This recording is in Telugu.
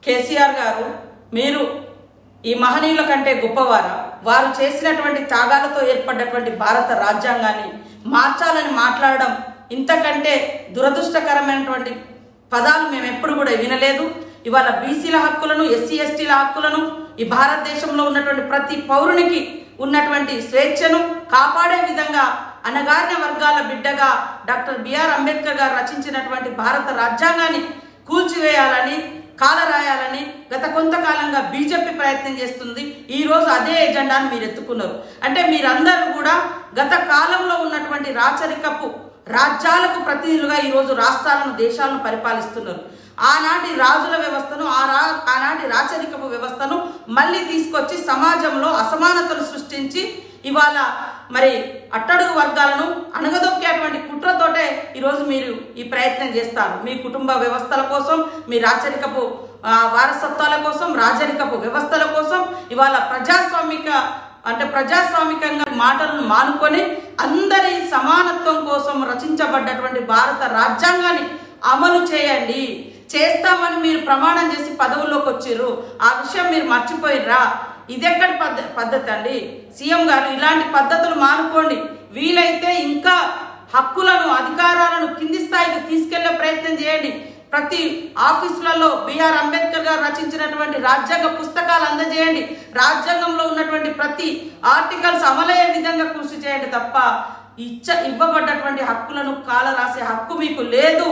కేసీఆర్ గారు మీరు ఈ మహనీయుల కంటే గొప్పవారా? వారు చేసినటువంటి త్యాగాలతో ఏర్పడ్డటువంటి భారత రాజ్యాంగాన్ని మార్చాలని మాట్లాడడం ఇంతకంటే దురదృష్టకరమైనటువంటి పదాలు మేము ఎప్పుడు కూడా వినలేదు. ఇవాళ బీసీల హక్కులను, ఎస్సీ ఎస్టీల హక్కులను, ఈ భారతదేశంలో ఉన్నటువంటి ప్రతి పౌరునికి ఉన్నటువంటి స్వేచ్ఛను కాపాడే విధంగా అణగారిన వర్గాల బిడ్డగా డాక్టర్ బిఆర్ అంబేద్కర్ గారు రచించినటువంటి భారత రాజ్యాంగాన్ని కూల్చివేయాలని, కాలరాయాలని గత కొంతకాలంగా బీజేపీ ప్రయత్నం చేస్తుంది. ఈరోజు అదే ఎజెండాను మీరు ఎత్తుకున్నారు. అంటే మీరందరూ కూడా గత కాలంలో ఉన్నటువంటి రాచరికపు రాజ్యాలకు ప్రతినిధులుగా ఈరోజు రాష్ట్రాలను, దేశాలను పరిపాలిస్తున్నారు. ఆనాటి రాజుల వ్యవస్థను, ఆనాటి రాచరికపు వ్యవస్థను మళ్ళీ తీసుకొచ్చి సమాజంలో అసమానతలు సృష్టించి ఇవాళ మరి అట్టడుగు వర్గాలను అణగదొక్కేటువంటి కుట్రతోటే ఈరోజు మీరు ఈ ప్రయత్నం చేస్తారు. మీ కుటుంబ వ్యవస్థల కోసం, మీ రాచరికపు వారసత్వాల కోసం, రాజరికపు వ్యవస్థల కోసం ఇవాళ ప్రజాస్వామికంగా మాటలను మానుకొని అందరి సమానత్వం కోసం రచించబడ్డటువంటి భారత రాజ్యాంగాన్ని అమలు చేయండి. చేస్తామని మీరు ప్రమాణం చేసి పదవుల్లోకి వచ్చిర్రు. ఆ విషయం మీరు మర్చిపోయిర్రా? ఇదెక్కడి పద్ధతి అండి? సీఎం గారు ఇలాంటి పద్ధతులు మానుకోండి. వీలైతే ఇంకా హక్కులను, అధికారాలను కింది స్థాయికి తీసుకెళ్లే ప్రయత్నం చేయండి. ప్రతి ఆఫీసులలో బిఆర్ అంబేద్కర్ గారు రచించినటువంటి రాజ్యాంగ పుస్తకాలు అందజేయండి. రాజ్యాంగంలో ఉన్నటువంటి ప్రతి ఆర్టికల్స్ అమలయ్యే విధంగా కృషి చేయండి తప్ప ఇవ్వబడ్డటువంటి హక్కులను కాలరాసే హక్కు మీకు లేదు.